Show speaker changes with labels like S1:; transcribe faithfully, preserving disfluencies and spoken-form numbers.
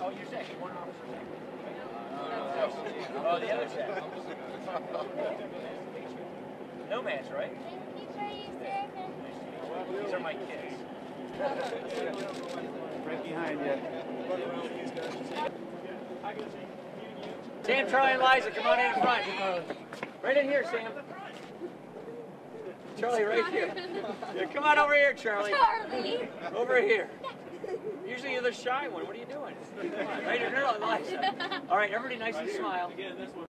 S1: Oh, you're second. One officer second. Oh, the other set. Nomads, right? These are my kids.
S2: Right behind you.
S1: Sam, Charlie, and Liza, come on in front. Right in here, Sam. Charlie, right here. Yeah, come on over here, Charlie.
S3: Charlie.
S1: Over here. Usually you're the shy one. What are you doing? Come on, right here, Liza. All right, everybody nice and smile.